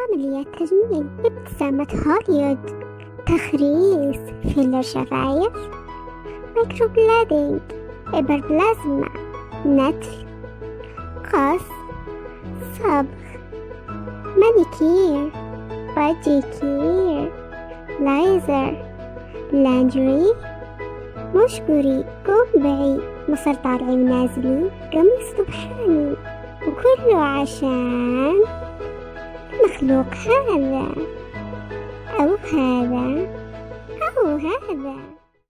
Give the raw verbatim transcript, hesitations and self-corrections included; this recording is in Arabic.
عمليات تجميل، ابتسامة هوليوود، تخريص، فيلر شفايف، مايكرو بلادينج، إبر بلازما، نتف، قص، صبغ، مانيكير، باديكير، لايزر، لاندري، مشقري، كوبعي، مصر طالعي ونازلي، قميص سبحاني، وكله عشان المخلوق هذا أو هذا أو هذا.